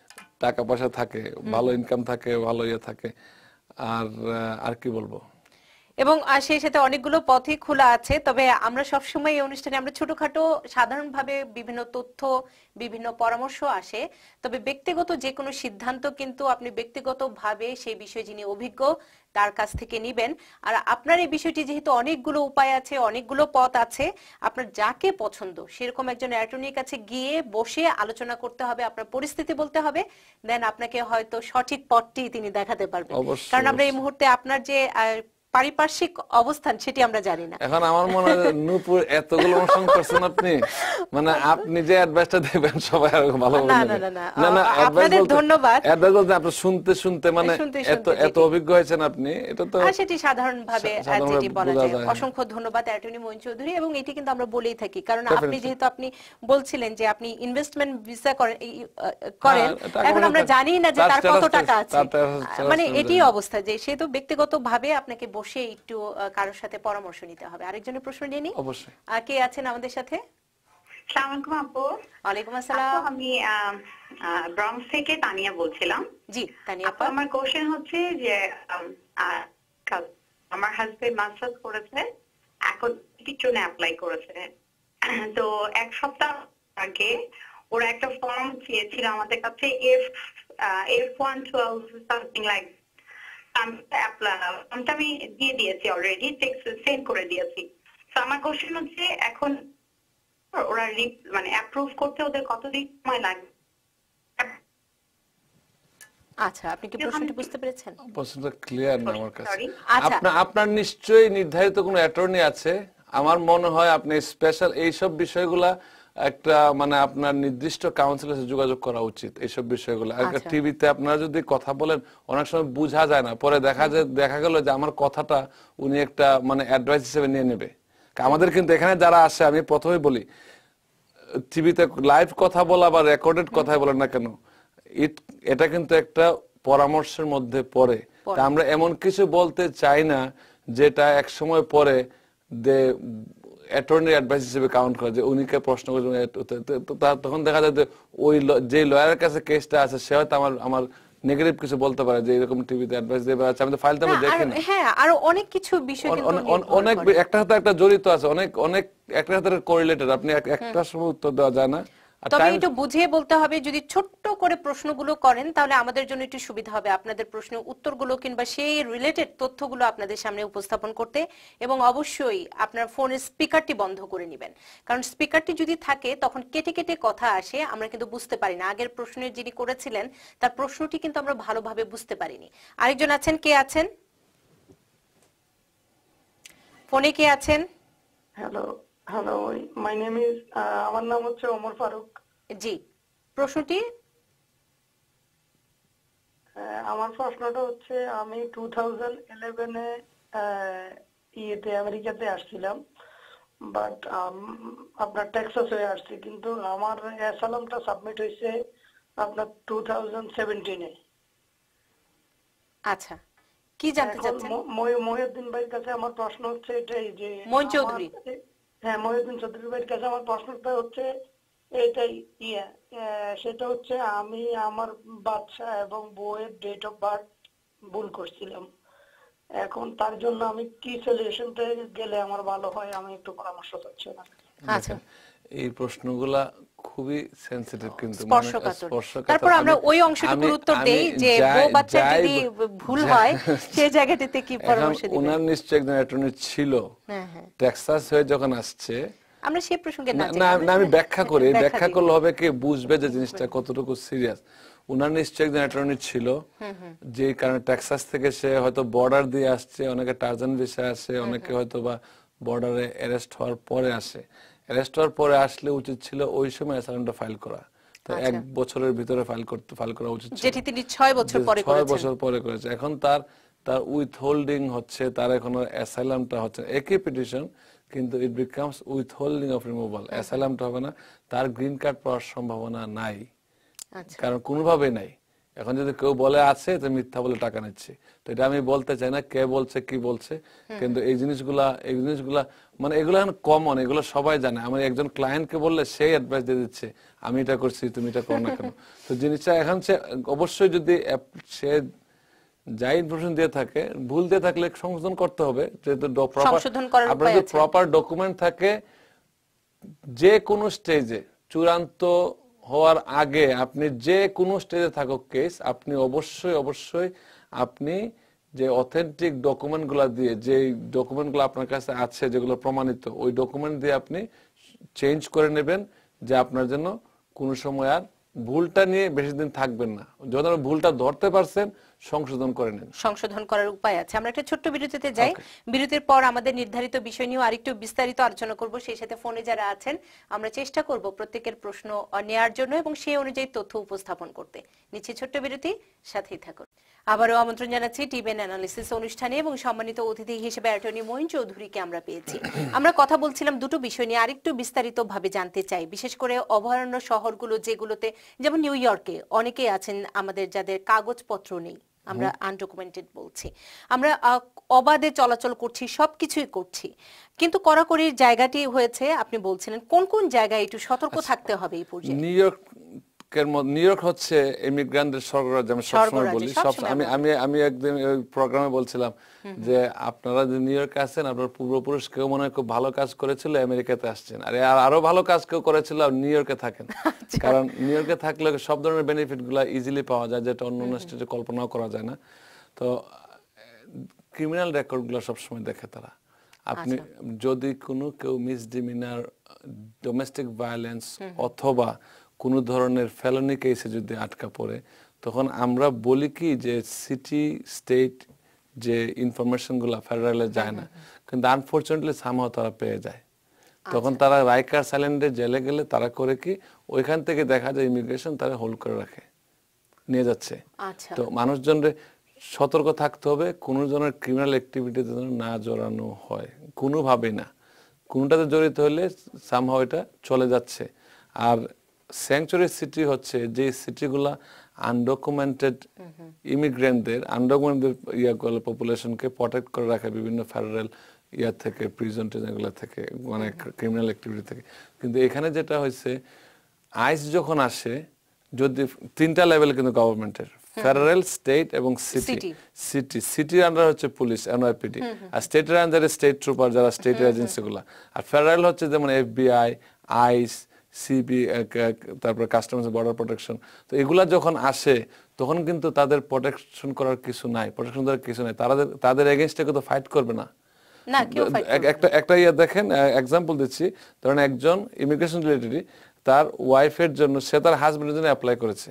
টাকা পয়সা থাকে, ভালো ইনকাম থাকে, ভালো ইয়ে থাকে। আর আহ, আর কি বলবো, এবং আহ, সেই সাথে অনেকগুলো পথই খোলা আছে। তবে আমরা সবসময় এই অনুষ্ঠানে আমরা ছোটখাটো সাধারণভাবে বিভিন্ন তথ্য, বিভিন্ন পরামর্শ আসে। তবে ব্যক্তিগত যে কোনো সিদ্ধান্ত কিন্তু আপনি ব্যক্তিগতভাবে সেই বিষয়ে যিনি অভিজ্ঞ তার কাছ থেকে নিবেন। আর আপনার এই বিষয়টি যেহেতু অনেকগুলো উপায় আছে, অনেকগুলো পথ আছে, আপনার যাকে পছন্দ সেরকম একজন অ্যাটর্নির কাছে গিয়ে বসে আলোচনা করতে হবে, আপনার পরিস্থিতি বলতে হবে, দেন আপনাকে হয়তো সঠিক পথটি তিনি দেখাতে পারবেন। অবশ্যই, কারণ আমরা এই অবশ্যই। মুহূর্তে আপনার যে আহ, পারিপার্শ্বিক অবস্থান সেটি আমরা জানি না। এখন আমার মনে হয় নূপুর এতগুলো অনুষ্ঠান করছেন আপনি, মানে আপনি যে অ্যাডভাইসটা দেবেন সবাই আরো ভালো না, না, না, না। আপনাদের ধন্যবাদ। অ্যাডভাইস বলতে আপনি শুনতে শুনতে মানে শুনতে এত শুনতে এত যেটি। অভিজ্ঞ হয়েছেন আপনি, এটা তো আর সেটি সাধারণভাবে সা- আহ, সাধারণভাবে যেটি বলা বোঝা যায়। যায়। অসংখ্য ধন্যবাদ অ্যাটর্নি মঈন চৌধুরী। এবং এটি কিন্তু আমরা বলেই থাকি, কারণ আপনি Definitely. যেহেতু আপনি বলছিলেন যে আপনি ইনভেস্টমেন্ট ভিসা করেন এই, আহ, করেন, হ্যাঁ, টাকা এখন পয়সা আমরা থাকে। জানি না যে তার তার কত status- টাকা আছে। তার status- আহ, মানে status এটি জানি। অবস্থা যে সে তো ব্যক্তিগতভাবে আপনাকে বসে একটু আহ, কারোর সাথে পরামর্শ নিতে হবে। আরেকজনের প্রশ্ন নিয়ে নিই। অবশ্যই। আহ, কে আছেন আমাদের সাথে? আসসালামু আলাইকুম আপু। ওয়ালাইকুম আপু, আসসালাম। আমি ব্রঙ্কস থেকে তানিয়া বলছিলাম। জি তানিয়া আপু, আপা। আমার কোশ্চেন হচ্ছে যে আম, আহ, কাল- আমার হাজবেন্ড মাস্টার্স করেছে, এখন পিটির জন্য অ্যাপ্লাই করেছে। তো এক সপ্তাহ আগে ওরা একটা ফর্ম চেয়েছিল আমাদের কাছে, F F one twelve something like. ফর্মটা আমি দিয়ে দিয়েছি অলরেডি, সেন্ড করে দিয়েছি। তো আমার কোশ্চেন হচ্ছে এখন ওরা রি- মানে অ্যাপ্রুভ করতে ওদের কতদিন সময় লাগবে? আচ্ছা, আপনি কি প্রশ্নটি বুঝতে পেরেছেন? প্রশ্নটা ক্লিয়ার না আমার কাছে। Sorry. আচ্ছা। আপনার আপনার নিশ্চয়ই নির্ধারিত কোনো অ্যাটর্নি আছে। আমার মনে হয় আপনি স্পেশাল এইসব বিষয়গুলা একটা মানে আপনার নির্দিষ্ট কাউন্সিলের সাথে যোগাযোগ করা উচিত এইসব বিষয়গুলো। আচ্ছা। টিভিতে আপনারা যদি কথা বলেন অনেক সময় বোঝা যায় না, পরে দেখা যায় দেখা গেল যে আমার কথাটা উনি একটা মানে অ্যাডভাইস হিসেবে নিয়ে নেবে। আমাদের কিন্তু এখানে যারা আসে, আমি প্রথমেই বলি, টিভিতে লাইভ কথা বলা বা রেকর্ডেড কথাই বলেন না কেন, ইট এটা কিন্তু একটা পরামর্শের মধ্যে পড়ে। তা আমরা এমন কিছু বলতে চাই না যেটা এক সময় পরে দে অ্যাটর্নি অ্যাডভাইস হিসেবে কাউন্ট করে, যে উনিকে প্রশ্ন করে তখন দেখা যায় যে ওই ল- যে লয়ারের কাছে কেসটা আছে সে হয়তো আমার আমার নেগেটিভ কিছু বলতে পারে, যে এরকম টিভিতে অ্যাডভাইস দেবে। আচ্ছা, আমি তো ফাইলটা আমি না, দেখি আর- না। হ্যাঁ, আরো অনেক কিছু বিষয় অন- কিন্তু অন- অন- নির্ভর অনেক করে। একটা সাথে একটা জড়িত আছে, অনেক অনেক একটা সাথে কোরিলেটেড। আপনি এক- একটা সময় উত্তর দেওয়া যায় না। আর তবে time- একটু বুঝিয়ে বলতে হবে, যদি ছোট্ট করে প্রশ্নগুলো করেন তাহলে আমাদের জন্য একটু সুবিধা হবে আপনাদের প্রশ্নের উত্তরগুলো কিংবা সেই রিলেটেড তথ্যগুলো আপনাদের সামনে উপস্থাপন করতে। এবং অবশ্যই আপনার ফোনের স্পিকারটি বন্ধ করে নেবেন, কারণ স্পিকারটি যদি থাকে তখন কেটে কেটে কথা আসে, আমরা কিন্তু বুঝতে পারি না। আগের প্রশ্নের যিনি করেছিলেন তার প্রশ্নটি কিন্তু আমরা ভালোভাবে বুঝতে পারিনি। আরেকজন আছেন, কে আছেন ফোনে? কে আছেন? Hello hello my name is, আমার নাম হচ্ছে ওমর ফারুক। জি, প্রশ্নটি। আহ, আমার প্রশ্নটা হচ্ছে, আমি টু থাউজেন্ড ইলেভেনে ইয়েতে আমেরিকাতে আসছিলাম, বাট আপনার টেক্সাস হয়ে আসছি, কিন্তু আমার অ্যাসালামটা সাবমিট হয়েছে আপনার টু থাউজেন্ড সেভেন্টিনে। আচ্ছা, কি জানতে এখন চাচ্ছেন? ম- মহি- মহিউদ্দিন ভাইয়ের কাছে আমার প্রশ্ন হচ্ছে এটাই যে মঈন আমার- চৌধুরী। হ্যাঁ, মহিউদ্দিন চৌধুরী ভাইয়ের কাছে আমার প্রশ্নটা হচ্ছে এটাই, ইয়ে আহ, সেটা হচ্ছে আমি আমার বাচ্চা এবং বউয়ের ডেট অফ বার্থ ভুল করছিলাম। এখন তার জন্য আমি কি সলিউশনটা গেলে আমার ভালো হয়, আমি একটু পরামর্শ চাচ্ছি না। আচ্ছা, এই প্রশ্নগুলা খুবই সেনসিটিভ, কিন্তু মানে স্পর্শকাতর। স্পর্শকাতর। তারপর আমরা আমি- ওই অংশটুকুর আমি- উত্তর আমি দেই যে যাই- বউ বাচ্চার যাই- যদি ভুল যাই- হয় সেই জায়গাটিতে কি এখন পরামর্শ দিবেন? ওনার নিশ্চয় একজন অ্যাটর্নি ছিল, হ্যাঁ, হ্যাঁ। টেক্সাস হয়ে যখন আসছে। আমরা সেই প্রসঙ্গে না না যাই, না, আমরা না, আমি ব্যাখ্যা করি, ব্যাখ্যা ব্যাখ্যা দিই। করলে হবে কি বুঝবে যে জিনিসটা কতটুকু সিরিয়াস। উনার নিশ্চয় একজন অ্যাটর্নি ছিল, যে কারণে টেক্সাস থেকে সে হয়তো বর্ডার দিয়ে আসছে, অনেকে টার্জান ভিসা আসে, অনেকে হয়তো বা বর্ডারে অ্যারেস্ট হওয়ার পরে আসে। অ্যারেস্ট হওয়ার পরে আসলে উচিত ছিল ওই সময় অ্যাসাইলামটা ফাইল করা। তো এক বছরের ভিতরে ফাইল করতে ফাইল করা উচিত ছিল, যেটি তিনি ছয় বছর যে পরে ছয় করেছেন। বছর পরে করেছে। এখন তার তার উইথ হোল্ডিং হচ্ছে, তার এখন অ্যাসাইলামটা হচ্ছে একই পিটিশন, কিন্তু it becomes withholding of removal. অ্যাসাইলামটা হবে না, তার গ্রিন কার্ড পাওয়ার সম্ভাবনা নাই, আচ্ছা, কারণ কোনোভাবে নাই। এখন যদি কেউ বলে আছে তো মিথ্যা বলে টাকা নিচ্ছে, তো এটা আমি বলতে চাই না কে বলছে কি বলছে, কিন্তু এই জিনিসগুলা এই জিনিসগুলা মানে এগুলো এখন কমন, এগুলো সবাই জানে। আমি একজন ক্লায়েন্টকে বললে সেই অ্যাডভাইস দিয়ে দিচ্ছে আমি এটা করছি তুমি এটা করো না কেন। তো জিনিসটা এখন সে অবশ্যই যদি সে যাই ইনফরমেশন দিয়ে থাকে, ভুল দিয়ে থাকলে সংশোধন করতে হবে, যেহেতু আপনার যদি প্রপার ডকুমেন্ট থাকে যে কোনো স্টেজে চূড়ান্ত হওয়ার আগে আপনি যে কোনো স্টেজে থাকুক কেস, আপনি অবশ্যই অবশ্যই আপনি যে অথেন্টিক ডকুমেন্ট গুলা দিয়ে, যে ডকুমেন্ট গুলো আপনার কাছে আছে যেগুলো প্রমাণিত, ওই ডকুমেন্ট দিয়ে আপনি চেঞ্জ করে নেবেন, যে আপনার জন্য কোনো সময় আর ভুলটা নিয়ে বেশি দিন থাকবেন না। যখন আপনি ভুলটা ধরতে পারছেন সংশোধন করে নেন। সংশোধন করার উপায় আছে। আমরা একটা ছোট্ট বিরতিতে যাই, বিরতির পর আমাদের নির্ধারিত বিষয় নিয়ে আরেকটু বিস্তারিত আলোচনা করব। সেই সাথে ফোনে যারা আছেন আমরা চেষ্টা করব প্রত্যেকের প্রশ্ন নেওয়ার জন্য এবং সেই অনুযায়ী তথ্য উপস্থাপন করতে। নিচে ছোট্ট বিরতি, সাথেই থাকুন। আবারও আমন্ত্রণ জানাচ্ছি টিভেন অ্যানালিসিস অনুষ্ঠানে এবং সম্মানিত অতিথি হিসেবে অ্যাটর্নি মঈন চৌধুরীকে আমরা পেয়েছি। আমরা কথা বলছিলাম দুটো বিষয় নিয়ে, আরেকটু বিস্তারিত ভাবে জানতে চাই, বিশেষ করে অভয়ারণ্য শহরগুলো যেগুলোতে, যেমন নিউ ইয়র্কে অনেকেই আছেন আমাদের যাদের কাগজপত্র নেই, আমরা আনডকুমেন্টেড বলছি, আমরা অবাধে চলাচল করছি, সবকিছুই করছি, কিন্তু কড়াকড়ির জায়গাটি হয়েছে। আপনি বলছিলেন কোন কোন জায়গায় একটু সতর্ক থাকতে হবে এই পর্যায়ে? নিউ ইয়র্ক নিউ ইয়র্ক হচ্ছে ইমিগ্রান্টদের স্বর্গরাজ্য, আমি সবসময় বলি। সব আমি আমি আমি একদিন ওই প্রোগ্রামে বলছিলাম যে আপনারা যে নিউ ইয়র্কে আছেন, আপনার পূর্বপুরুষ কেউ মনে হয় খুব ভালো কাজ করেছিল, আমেরিকাতে আসছেন, আর আরো ভালো কাজ কেউ করেছিল নিউ ইয়র্কে থাকেন। কারণ নিউ ইয়র্কে থাকলে সব ধরনের বেনিফিট গুলা ইজিলি পাওয়া যায়, যেটা অন্য অন্য স্টেটে কল্পনাও করা যায় না। তো ক্রিমিনাল রেকর্ড গুলো সবসময় দেখে তারা। আপনি যদি কোনো কেউ মিসডিমিনার, ডোমেস্টিক ভায়োলেন্স অথবা কোন ধরনের ফেলনি কেসে যদি আটকা পড়ে, তখন আমরা বলি কি যে সিটি স্টেট যে ইনফরমেশন গুলা ফেডারেলে যায় না, কিন্তু আনফরচুনেটলি সামহাও তারা পেয়ে যায়। তখন তারা রাইকার্স আইল্যান্ডে জেলে গেলে তারা করে কি ওইখান থেকে দেখা যায় ইমিগ্রেশন তারা হোল্ড করে রাখে, নিয়ে যাচ্ছে। তো মানুষজনরে সতর্ক থাকতে হবে কোন ধরনের ক্রিমিনাল অ্যাক্টিভিটিতে যেন না জড়ানো হয়, কোনোভাবেই না। কোনটাতে জড়িত হলে সামহাও এটা চলে যাচ্ছে। আর স্যাংচুয়ারি সিটি হচ্ছে যে সিটিগুলা আনডকুমেন্টেড ইমিগ্রেন্টদের, আনডকুমেন্টেড ইয়াগুলো পপুলেশনকে প্রটেক্ট করে রাখে বিভিন্ন ফেডারেল ইয়া থেকে, প্রিজন টিজনগুলো থেকে, মানে ক্রিমিনাল অ্যাক্টিভিটি থেকে। কিন্তু এখানে যেটা হয়েছে, আইস যখন আসে, যদি তিনটা লেভেল কিন্তু গভর্নমেন্টের, ফেডারেল, স্টেট এবং সিটি। সিটি সিটির আন্ডার হচ্ছে পুলিশ, এনওয়াইপিডি, আর স্টেটের আন্ডারে স্টেট ট্রুপার যারা স্টেট এজেন্সিগুলা, আর ফেডারেল হচ্ছে যেমন এফবিআই, আইস, সিবি, তারপরে কাস্টমস বর্ডার প্রোটেকশন। তো এগুলা যখন আসে তখন কিন্তু তাদের প্রোটেকশন করার কিছু নাই, প্রোটেকশন করার কিছু নাই, তাদের তাদের এগেইনস্টে কিন্তু ফাইট করবে না। একটা একটা ইয়ে দেখেন, এক্সাম্পল দিচ্ছি, ধরেন একজন ইমিগ্রেশন রিলেটেড তার ওয়াইফের জন্য, সে তার হাজবেন্ডের জন্য অ্যাপ্লাই করেছে,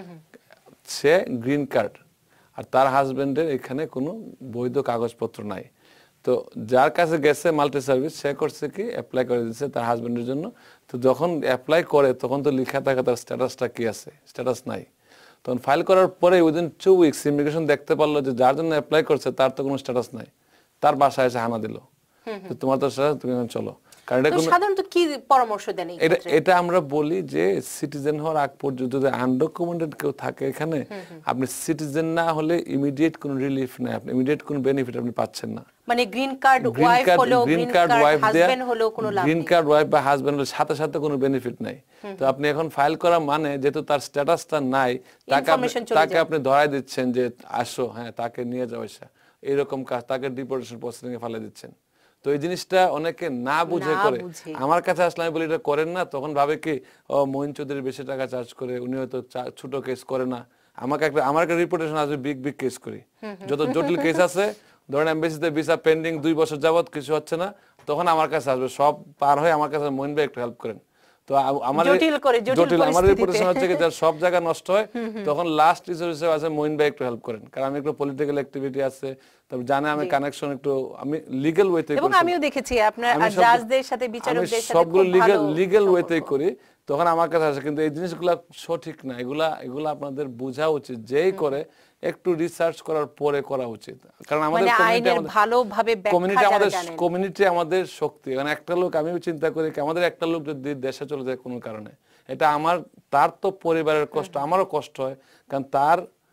সে গ্রিন কার্ড, আর তার হাজবেন্ডের এখানে কোনো বৈধ কাগজপত্র নাই। তো যার কাছে গেছে মাল্টি সার্ভিস, সে করছে কি অ্যাপ্লাই করে দিচ্ছে তার হাজবেন্ডের জন্য। তো যখন অ্যাপ্লাই করে তখন তো লেখা থাকে তার স্ট্যাটাসটা কি আছে, স্ট্যাটাস নাই। তখন ফাইল করার পরে উইদিন টু উইকস ইমিগ্রেশন দেখতে পারলো যে যার জন্য অ্যাপ্লাই করছে তার তো কোনো স্ট্যাটাস নাই, তার বাসায় এসে হানা দিল, তোমার তো স্ট্যাটাস, তুমি এখন চলো। কারণ সাধারণত কি পরামর্শ দেন এটা এটা আমরা বলি যে সিটিজেন হওয়ার আগ পর্যন্ত যদি আনডকুমেন্টেড কেউ থাকে এখানে, আপনি সিটিজেন না হলে ইমিডিয়েট কোনো রিলিফ নাই, আপনি ইমিডিয়েট কোনো বেনিফিট আপনি পাচ্ছেন না। মানে গ্রিন কার্ড ওয়াইফ হলো, গ্রিন কার্ড হাজবেন্ড হলো কোনো লাভ নেই, গ্রিন কার্ড ওয়াইফ বা হাজবেন্ড হলো সাথে সাথে কোনো বেনিফিট নাই। তো আপনি এখন ফাইল করা মানে যেহেতু তার স্ট্যাটাসটা নাই, তাকে তাকে আপনি ধরাই দিচ্ছেন যে আসো, হ্যাঁ তাকে নিয়ে যাও, এসা এরকম কাজ, তাকে ডিপোর্টেশন প্রসিডিং এ ফেলে দিচ্ছেন। তো এই জিনিসটা অনেকে না বুঝে করে, আমার কাছে আসলে আমি বলি এটা করেন না, তখন ভাবে কি ও মঈন চৌধুরী বেশি টাকা চার্জ করে, উনি হয়তো ছোট কেস করে না, আমাকে একটা আমার একটা রিপোর্টেশন আসবে, বিগ বিগ কেস করি, যত জটিল কেস আছে, ধরেন এমবেসিতে ভিসা পেন্ডিং দুই বছর যাবত কিছু হচ্ছে না, তখন আমার কাছে আসবে, সব পার হয়ে আমার কাছে মঈন ভাই একটু হেল্প করেন। তো আমার জটিল আমার রিপোর্টেশন হচ্ছে কি যার সব জায়গা নষ্ট হয়, তখন লাস্ট রিসোর্স হিসেবে আছে মঈন ভাই একটু হেল্প করেন, কারণ আমি একটু পলিটিক্যাল অ্যাক্টিভিটি আছে, তবে জানে আমি কানেকশন একটু আমি লিগ্যাল ওয়েতে করি, এবং আমিও দেখেছি আপনার জাজদের সাথে বিচারকদের সাথে সবগুলো লিগ্যাল লিগ্যাল ওয়েতে করি, তখন আমার কাছে আসে। কিন্তু এই জিনিসগুলো সঠিক না, এগুলা এগুলা আপনাদের বোঝা উচিত, যেই করে একটু রিসার্চ করার পরে করা উচিত, কারণ আমাদের কমিউনিটি আমাদের কমিউনিটি আমাদের শক্তি। মানে একটা লোক, আমিও চিন্তা করি আমাদের একটা লোক যদি দেশে চলে যায় কোনো কারণে, এটা আমার তার তো পরিবারের কষ্ট, আমারও কষ্ট হয়, কারণ তার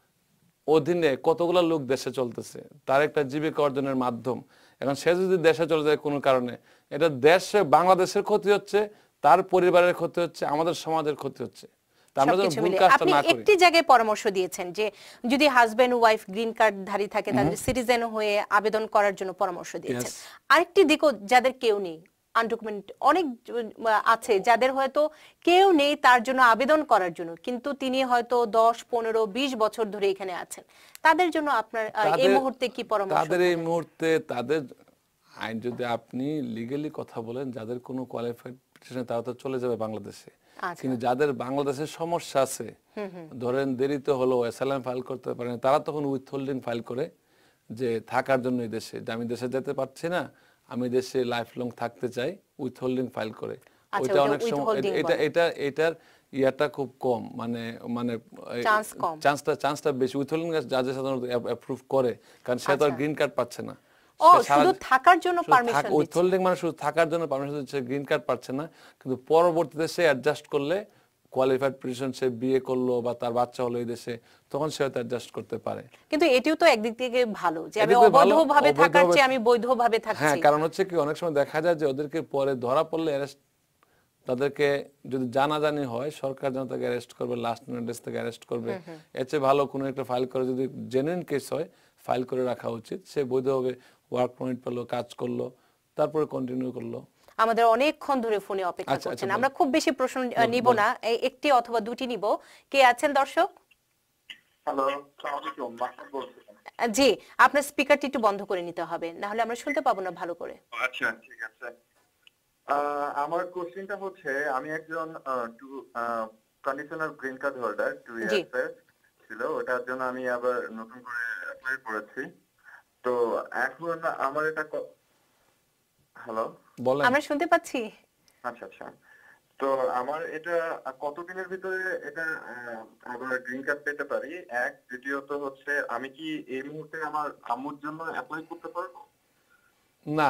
অধীনে কতগুলা লোক দেশে চলতেছে, তার একটা জীবিকা অর্জনের মাধ্যম। এখন সে যদি দেশে চলে যায় কোনো কারণে, এটা দেশে বাংলাদেশের ক্ষতি হচ্ছে, তার পরিবারের ক্ষতি হচ্ছে, আমাদের সমাজের ক্ষতি হচ্ছে। আমরা যেন ভুল কাজটা আপনি না করি। একটি জায়গায় পরামর্শ দিয়েছেন যে যদি হাজবেন্ড ওয়াইফ গ্রিন কার্ড ধারী থাকে তাদের সিটিজেন হয়ে আবেদন করার জন্য পরামর্শ দিয়েছেন। আরেকটি দিকও যাদের কেউ নেই, আনডকুমেন্ট অনেক আছে যাদের হয়তো কেউ নেই তার জন্য আবেদন করার জন্য, কিন্তু তিনি হয়তো দশ পনেরো বিশ বছর ধরে এখানে আছেন, তাদের জন্য আপনার এই মুহূর্তে কি পরামর্শ? তাদের এই মুহূর্তে তাদের আইন যদি আপনি লিগ্যালি কথা বলেন, যাদের কোনো কোয়ালিফাইড তারা তো চলে যাবে বাংলাদেশে। কিন্তু যাদের বাংলাদেশের সমস্যা আছে, ধরেন দেরিতে হলো অ্যাসাইলাম ফাইল করতে পারেন, তারা তখন উইথহোল্ডিং ফাইল করে যে থাকার জন্য এই দেশে, যে আমি দেশে যেতে পারছি না, আমি দেশে লাইফ লং থাকতে চাই, উইথহোল্ডিং ফাইল করে। ওইটা অনেক সময় এটা এটা এটার ইয়াটা খুব কম, মানে মানে চান্সটা চান্সটা বেশি। উইথহোল্ডিং জাজেস সাধারণত অ্যাপ্রুভ করে, কারণ সে তো গ্রিন কার্ড পাচ্ছে না। ও শুধু থাকার জন্য পারমিশন দিচ্ছে, উইথহোল্ডিং মানে শুধু থাকার জন্য পারমিশন দিচ্ছে, গ্রিন কার্ড পাচ্ছে না। কিন্তু পরবর্তীতে সে অ্যাডজাস্ট করলে, কোয়ালিফাইড পজিশন, সে বিয়ে করলো বা তার বাচ্চা হলো এই দেশে, তখন সে হয়তো অ্যাডজাস্ট করতে পারে। কিন্তু এটিও তো একদিক থেকে ভালো যে আমি অবৈধভাবে থাকার চেয়ে আমি বৈধভাবে থাকছি। হ্যাঁ, কারণ হচ্ছে কি অনেক সময় দেখা যায় যে ওদেরকে পরে ধরা পড়লে অ্যারেস্ট, তাদেরকে যদি জানাজানি হয়, সরকার যেন তাকে অ্যারেস্ট করবে, লাস্ট নোটিস থেকে অ্যারেস্ট করবে। এর চেয়ে ভালো কোনো একটা ফাইল করে, যদি জেনুইন কেস হয় ফাইল করে রাখা উচিত। সে বৈধভাবে ওয়ার্ক পারমিট পেলো, কাজ করলো, তারপরে কন্টিনিউ করলো। আমাদের অনেকক্ষণ ধরে ফোনে অপেক্ষা করছেন, আমরা খুব বেশি প্রশ্ন নিব না, একটি অথবা দুটি নিব। কে আছেন দর্শক? হ্যালো, আসসালামু আলাইকুম, মাহমুদ বলছিলাম। জি, আপনার স্পিকারটি একটু বন্ধ করে নিতে হবে, না হলে আমরা শুনতে পাবো না ভালো করে। আচ্ছা, ঠিক আছে। আমার কোশ্চেনটা হচ্ছে, আমি একজন two conditional green card holder, two years এর ছিল, ওটার জন্য আমি আবার নতুন করে অ্যাপ্লাই করেছি। তো এখন আমার এটা, হ্যালো বলেন, আমরা শুনতে পাচ্ছি। আচ্ছা আচ্ছা, তো আমার এটা কতদিনের ভিতরে এটা আবার গ্রিন কার্ড পেতে পারি? এক, দ্বিতীয়ত হচ্ছে আমি কি এই মুহূর্তে আমার আম্মুর জন্য অ্যাপ্লাই করতে পারবো? না,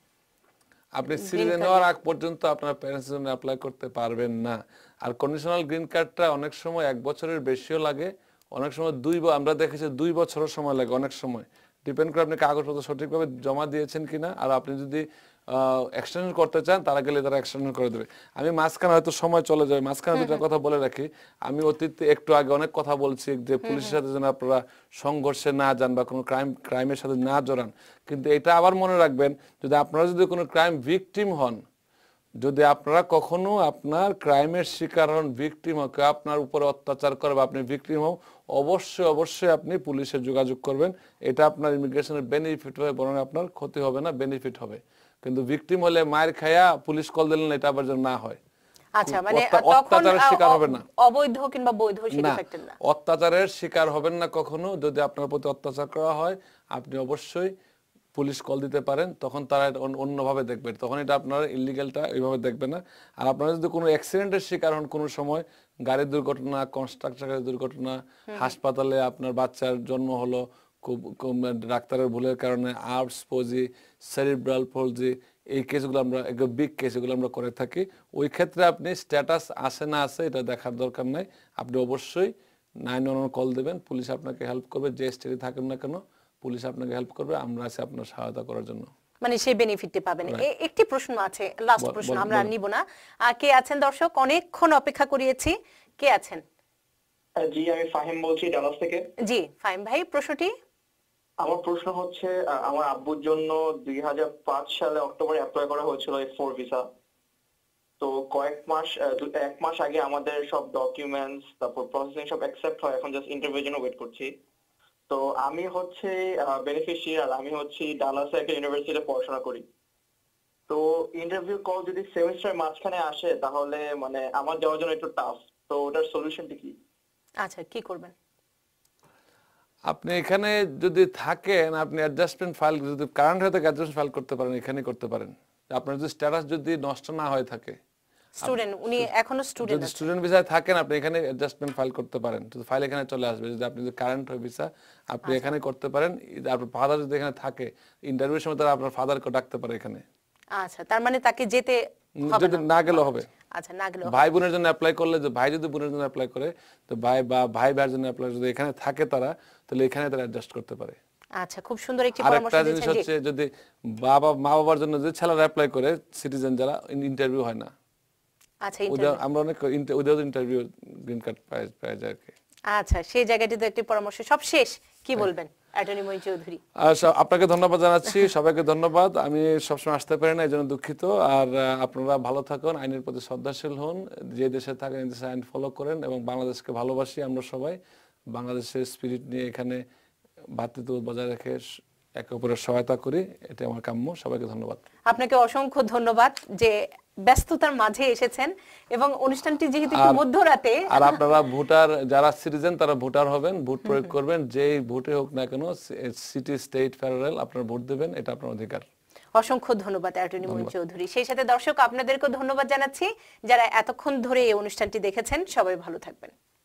আপনি সিটিজেন হওয়ার আগ পর্যন্ত আপনার প্যারেন্টস জন্য অ্যাপ্লাই করতে পারবেন না। আর কন্ডিশনাল গ্রিন কার্ডটা অনেক সময় এক বছরের বেশিও লাগে, অনেক সময় দুই, আমরা দেখেছি দুই বছরের সময় লাগে। অনেক সময় ডিপেন্ড করে আপনি কাগজপত্র সঠিকভাবে জমা দিয়েছেন কিনা। আর আপনি যদি এক্সটেনশন করতে চান, তারা গেলে তারা এক্সটেনশন করে দেবে। আমি মাঝখানে হয়তো সময় চলে যাবে, মাঝখানে দুটা কথা বলে রাখি। আমি অতীতে একটু আগে অনেক কথা বলছি যে পুলিশের সাথে যেন আপনারা সংঘর্ষে না যান বা কোনো ক্রাইম ক্রাইমের সাথে না জড়ান। কিন্তু এটা আবার মনে রাখবেন, যদি আপনারা যদি কোনো ক্রাইম ভিকটিম হন, যদি আপনারা কখনো আপনার ক্রাইমের শিকার হন, ভিকটিম হোক, আপনার উপরে অত্যাচার করে বা আপনি ভিকটিম হোক, অবশ্যই অবশ্যই আপনি পুলিশে যোগাযোগ করবেন। এটা আপনার ইমিগ্রেশনের বেনিফিট হবে, বরং আপনার ক্ষতি হবে না, বেনিফিট হবে। কিন্তু ভিকটিম হলে মায়ের খায়া পুলিশ কল দিলেন, এটা আবার যেন না হয়। আচ্ছা, মানে তখন অবৈধ কিংবা বৈধ সেটা ফ্যাক্টর না, অত্যাচারের শিকার হবেন না কখনো। যদি আপনার প্রতি অত্যাচার করা হয়, আপনি অবশ্যই পুলিশ কল দিতে পারেন, তখন তারা অন্যভাবে দেখবে, তখন এটা আপনার ইলিগালটা ওইভাবে দেখবে না। আর আপনারা যদি কোনো অ্যাক্সিডেন্টের শিকার হন, কোনো সময় গাড়ির দুর্ঘটনা, কনস্ট্রাকশনের দুর্ঘটনা, হাসপাতালে আপনার বাচ্চার জন্ম হলো খুব ডাক্তারের ভুলের কারণে, আর্টস পজি, সেরিব্রাল পলজি, এই কেসগুলো আমরা বিগ কেস এগুলো আমরা করে থাকি। ওই ক্ষেত্রে আপনি স্ট্যাটাস আছে না আছে এটা দেখার দরকার নাই, আপনি অবশ্যই নাইন ওয়ান ওয়ান কল দেবেন, পুলিশ আপনাকে হেল্প করবে। যে স্টেটে থাকেন না কেন, পুলিশ আপনাকে হেল্প করবে, আমরা আছি আপনার সহায়তা করার জন্য। মানে সেই বেনিফিটটি পাবেন। একটি প্রশ্ন আছে, লাস্ট প্রশ্ন, আমরা নিব না। কে আছেন দর্শক? অনেকক্ষণ অপেক্ষা করিয়েছি, কে আছেন? জি, আমি ফাহিম বলছি ডালাস থেকে। জি ফাহিম ভাই, প্রশ্নটি? আমার প্রশ্ন হচ্ছে, আমার আব্বুর জন্য দুই হাজার পাঁচ সালে অক্টোবরে অ্যাপ্লাই করা হয়েছিল এফ ফোর ভিসা। তো কয়েক মাস এক মাস আগে আমাদের সব ডকুমেন্টস, তারপর প্রসেসিং সব অ্যাকসেপ্ট হয়, এখন জাস্ট ইন্টারভিউর জন্য ওয়েট করছি। তো আমি হচ্ছে বেনিফিশিয়ারি, আমি হচ্ছে ডালাসে একটা ইউনিভার্সিটিতে পড়াশোনা করি। তো ইন্টারভিউ কল যদি সেমিস্টারের মাঝখানে আসে, তাহলে মানে আমার যাওয়ার জন্য একটু টাফ। তো ওটার সলিউশনটা কি? আচ্ছা, কি করবেন? আপনি এখানে যদি থাকেন, আপনি অ্যাডজাস্টমেন্ট ফাইল, যদি কারেন্ট হয়ে থাকে অ্যাডজাস্টমেন্ট ফাইল করতে পারেন, এখানে করতে পারেন। আপনার যদি স্ট্যাটাস যদি নষ্ট না হয়ে থাকে, স্টুডেন্ট, উনি এখনো স্টুডেন্ট, যদি স্টুডেন্ট ভিসায় থাকেন, আপনি এখানে অ্যাডজাস্টমেন্ট ফাইল করতে পারেন, তো ফাইল এখানে চলে আসবে। যদি আপনি যদি কারেন্ট হয় ভিসা, আপনি এখানে করতে পারেন। আপনার ফাদার যদি এখানে থাকে, ইন্টারভিউর সময় তারা আপনার ফাদারকে ডাকতে পারে এখানে। আচ্ছা, তার মানে তাকে যেতে যদি না গেলে হবে। আচ্ছা, না গেলে ভাই বোনের জন্য অ্যাপ্লাই করলে, যে ভাই যদি বোনের জন্য অ্যাপ্লাই করে, তো ভাই বা ভাই ভাইয়ের জন্য অ্যাপ্লাই যদি এখানে থাকে তারা, তাহলে এখানে তারা অ্যাডজাস্ট করতে পারে। আচ্ছা, খুব সুন্দর একটি পরামর্শ দিয়েছেন। আরেকটা জিনিস হচ্ছে, যদি বাবা মা বাবার জন্য যে ছেলেরা অ্যাপ্লাই করে, সিটিজেন যারা, ইন্টারভিউ হয় না। আচ্ছা, ইন্টারভিউ আমরা অনেক উইদাউট ইন্টারভিউ গ্রিন কার্ড পাই যায় আর কি। আচ্ছা, সেই জায়গাটিতে একটি পরামর্শ। সব শেষ কি বলবেন অ্যাটর্নি মঈন চৌধুরী? আপনাকে ধন্যবাদ জানাচ্ছি, সবাইকে ধন্যবাদ। আমি সবসময় আসতে পারি না, এই জন্য দুঃখিত। আর আপনারা ভালো থাকুন, আইনের প্রতি শ্রদ্ধাশীল হন, যে দেশে থাকেন এই দেশে আইন ফলো করেন, এবং বাংলাদেশকে ভালোবাসি। আমরা সবাই বাংলাদেশের স্পিরিট নিয়ে এখানে ভ্রাতৃত্ববোধ বজায় রেখে একে অপরের সহায়তা করি, এটা আমার কাম্য। সবাইকে ধন্যবাদ। আপনাকে অসংখ্য ধন্যবাদ যে ব্যস্ততার মাঝে এসেছেন, এবং অনুষ্ঠানটি যেহেতু একটু মধ্যরাতে। আর আপনারা ভোটার, যারা সিটিজেন তারা ভোটার হবেন, ভোট প্রয়োগ করবেন, যেই ভোটে হোক না কেন, সিটি, স্টেট, ফেডারেল, আপনারা ভোট দেবেন, এটা আপনার অধিকার। অসংখ্য ধন্যবাদ অ্যাটর্নি মঈন চৌধুরী। সেই সাথে দর্শক আপনাদেরকেও ধন্যবাদ জানাচ্ছি যারা এতক্ষণ ধরে এই অনুষ্ঠানটি দেখেছেন। সবাই ভালো থাকবেন।